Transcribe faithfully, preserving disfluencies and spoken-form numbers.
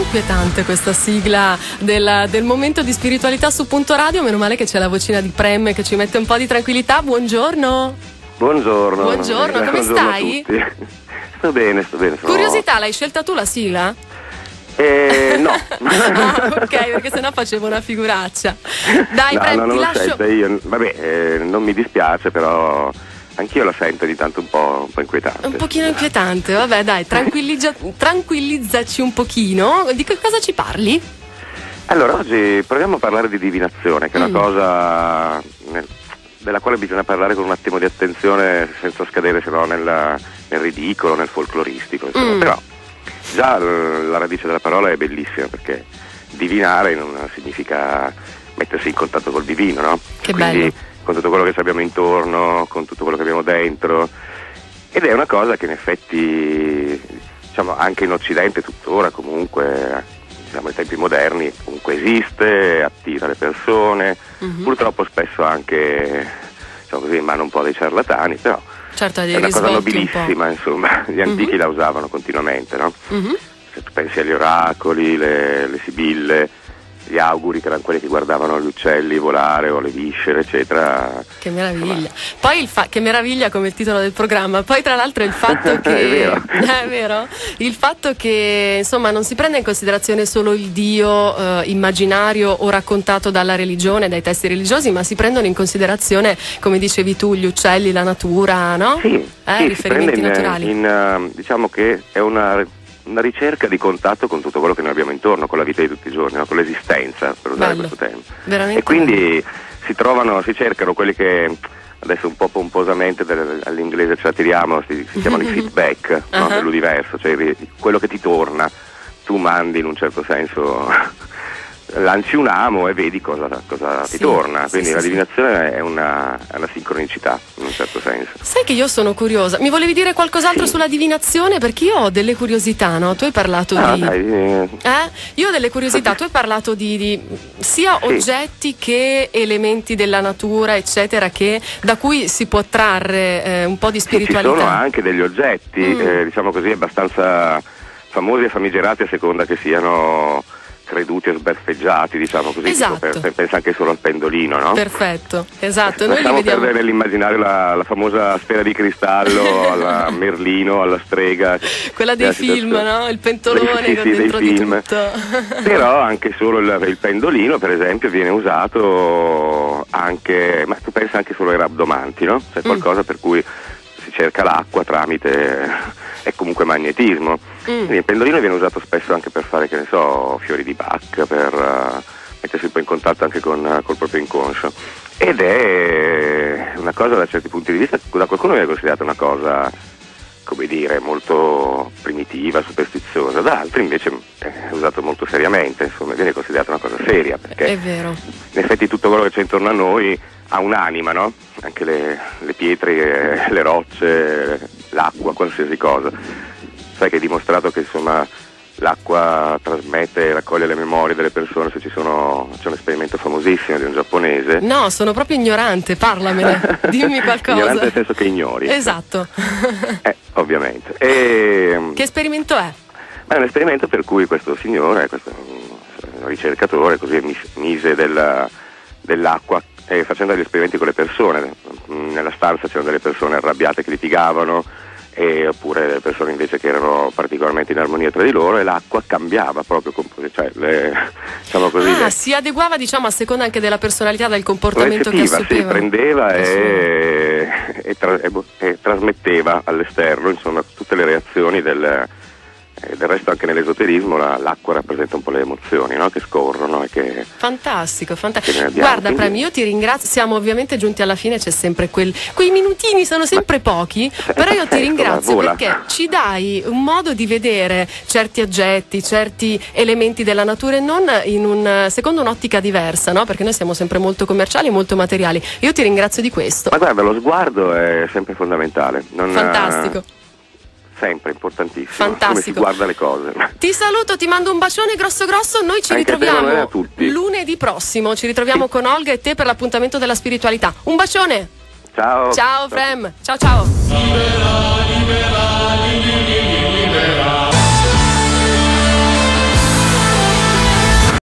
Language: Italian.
inquietante questa sigla del, del momento di spiritualità su Punto Radio. Meno male che c'è la vocina di Prem che ci mette un po' di tranquillità. Buongiorno. Buongiorno. Buongiorno, come stai? Sto bene, sto bene. Sono... Curiosità, l'hai scelta tu la sigla? Eh, no. Ah, ok, perché sennò facevo una figuraccia. Dai, no, Prem, no, ti non lascio. Scelta, io, vabbè, eh, non mi dispiace, però anch'io la sento di tanto un po', un po' inquietante. Un pochino inquietante, vabbè, dai, tranquillizza, tranquillizzaci un pochino. Di che cosa ci parli? Allora, oggi proviamo a parlare di divinazione, che è una mm. cosa nel, della quale bisogna parlare con un attimo di attenzione, senza scadere se no nel, nel ridicolo, nel folcloristico, insomma. Mm. Però già la radice della parola è bellissima, perché divinare non significa mettersi in contatto col divino, no? Che Quindi, bello. Con tutto quello che ci abbiamo intorno, con tutto quello che abbiamo dentro, ed è una cosa che in effetti, diciamo, anche in Occidente tuttora comunque, diciamo, ai tempi moderni comunque esiste, attira le persone, mm-hmm. purtroppo spesso anche, diciamo così, in mano un po' dei ciarlatani, però certo, è una cosa nobilissima, un insomma, gli antichi mm-hmm. la usavano continuamente, no? Mm-hmm. Se tu pensi agli oracoli, le, le sibille, gli auguri, che erano quelli che guardavano gli uccelli volare o le viscere, eccetera. Che meraviglia. Poi il fa- che meraviglia come il titolo del programma. Poi tra l'altro il fatto che è vero. è vero, il fatto che insomma non si prende in considerazione solo il Dio eh, immaginario o raccontato dalla religione, dai testi religiosi, ma si prendono in considerazione, come dicevi tu, gli uccelli, la natura, no? Sì, eh, sì, riferimenti in, naturali. In, diciamo che è una una ricerca di contatto con tutto quello che noi abbiamo intorno, con la vita di tutti i giorni, no? Con l'esistenza, per usare Bello. questo termine. Veramente e quindi bello. si trovano, si cercano quelli che adesso un po' pomposamente del, all'inglese ce la tiriamo, si, si chiamano i feedback, no? uh-huh. dell'universo, cioè quello che ti torna, tu mandi in un certo senso, lanci un amo e vedi cosa, cosa sì, ti torna, sì, quindi sì, la sì. divinazione è una, è una sincronicità in un certo senso. Sai che io sono curiosa, mi volevi dire qualcos'altro sì. sulla divinazione? Perché io ho delle curiosità, no? Tu hai parlato ah, di dai, eh. eh? Io ho delle curiosità, tu hai parlato di, di sia sì. oggetti che elementi della natura, eccetera, che da cui si può trarre eh, un po' di spiritualità. Ci sono anche degli oggetti, mm. eh, diciamo così, abbastanza famosi e famigerati a seconda che siano creduti e sberfeggiati, diciamo così. Esatto. Per, pensa anche solo al pendolino, no? Perfetto, esatto. Noi Lasciamo li vediamo... perdere nell'immaginario la, la famosa sfera di cristallo alla Merlino, alla strega. Quella dei film, no? Il pentolone sì, con sì, dentro dei di film. tutto. Però anche solo il, il pendolino, per esempio, viene usato anche, ma tu pensi anche solo ai rabdomanti, no? C'è qualcosa mm. per cui si cerca l'acqua tramite è comunque magnetismo. Mm. Quindi il pendolino viene usato spesso anche per fare, che ne so, fiori di Bach, per uh, mettersi un po' in contatto anche con uh, col proprio inconscio. Ed è una cosa, da certi punti di vista, da qualcuno viene considerata una cosa, come dire, molto primitiva, superstiziosa, da altri invece è usato molto seriamente, insomma, viene considerata una cosa seria, perché è vero. In effetti tutto quello che c'è intorno a noi ha un'anima, no? Anche le, le pietre, le rocce, l'acqua, qualsiasi cosa. Sai che è dimostrato che insomma l'acqua trasmette e raccoglie le memorie delle persone. Se ci sono, c'è un esperimento famosissimo di un giapponese. No, sono proprio ignorante, parlamene, dimmi qualcosa. Ignorante nel senso che ignori. Esatto. Eh, ovviamente. E, che esperimento è? È un esperimento per cui questo signore, questo ricercatore, così mise della, dell'acqua e facendo degli esperimenti con le persone. Nella stanza c'erano delle persone arrabbiate che litigavano, e oppure delle persone invece che erano particolarmente in armonia tra di loro, e l'acqua cambiava proprio, cioè le, diciamo così, ah, le, si adeguava, diciamo, a seconda anche della personalità, del comportamento che assumeva. Si prendeva e, e, tra, e, e trasmetteva all'esterno, insomma, tutte le reazioni del. E del resto anche nell'esoterismo la, l'acqua rappresenta un po' le emozioni, no? Che scorrono e che... Fantastico, fantastico. Che abbiamo, Guarda, quindi... Premi, io ti ringrazio, siamo ovviamente giunti alla fine, c'è sempre quel... quei minutini sono sempre Ma... pochi, però io ti ringrazio perché ci dai un modo di vedere certi oggetti, certi elementi della natura e non in un, secondo un'ottica diversa, no? Perché noi siamo sempre molto commerciali, molto materiali. Io ti ringrazio di questo. Ma guarda, lo sguardo è sempre fondamentale. Non Fantastico. Sempre importantissimo. Fantastico. Come si guarda le cose. Ti saluto, ti mando un bacione grosso grosso. Noi ci Anche ritroviamo a tutti. lunedì prossimo. Ci ritroviamo sì. con Olga e te per l'appuntamento della spiritualità. Un bacione. Ciao. Ciao Frem. Ciao ciao. Libera, libera, libera, libera.